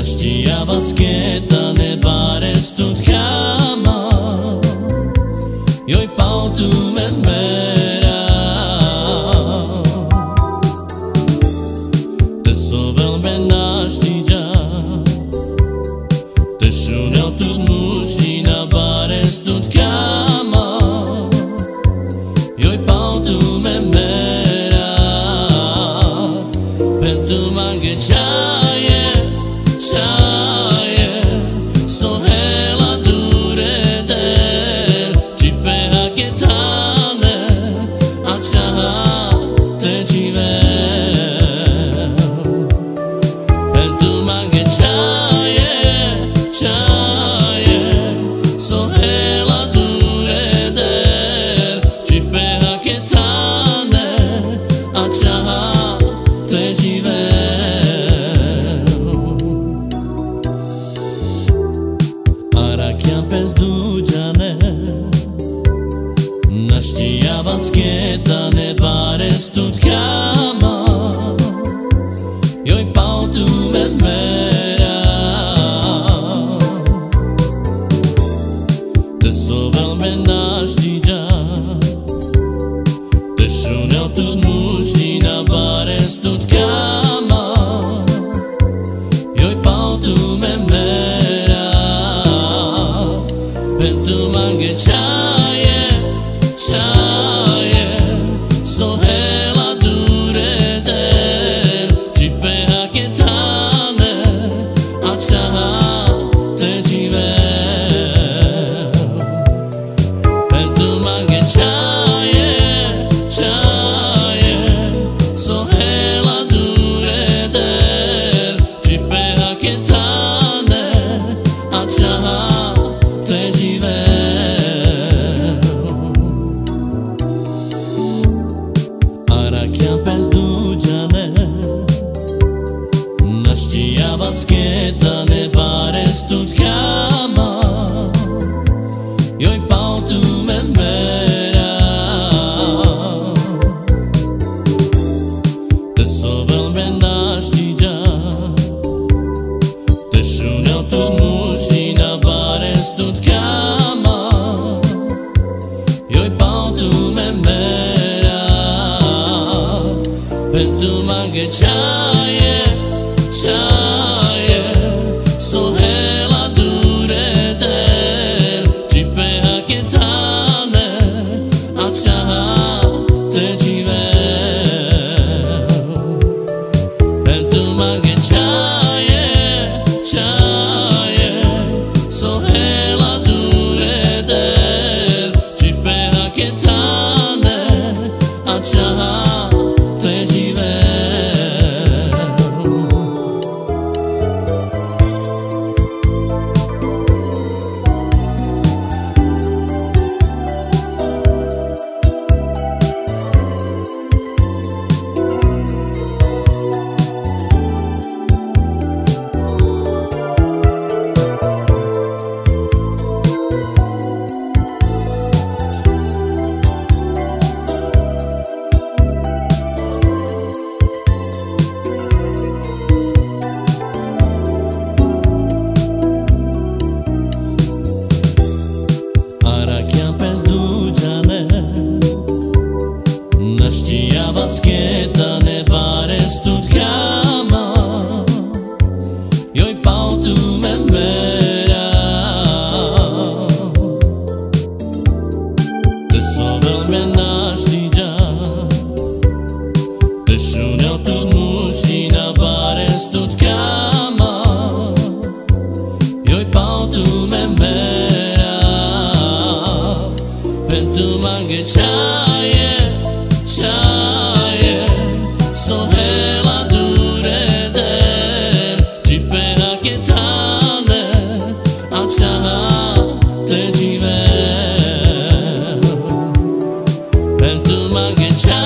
știa vasketa ne bares tut kama joj pautu me mera te sovel me nashtigja te shunel tut mushina bares tut kama joj pautu me mera pentu mange chaye so hela dureter ci peha che tane a chaha te jivel pentu mange chaye so hela dureter ci peha che tane a chaha te jivel Nashtia vasketa ne bares tut kama joj pautu me mera te sovel me nashtigja te shunel tut mushina bares tut kama joj pautu me mera pentu mange chaye so hela dureter ci peha che tane a chaha te jivel pentu mange chaye so hela dureter ci peha che tane a chaha te jivel Nashtia vasketa ne bares tut kama joj pautu me mera te sovel me nashtigja te shunel tut mushina bares tut kama joj pautu me mera pentu mange chaye so hela dureter ci peha che tane a chaha te jivel pentu mange chaye so hela dureter ci peha che tane a chaha te jivel Nashtia vasketa ne bares tut kama joj pautu me mera te sovel me nashtigja te shunel tut mushina bares tut kama joj pautu me mera pentu mange chaye so hela dureter ci peha che tane a chaha te jivel pentu mange chaye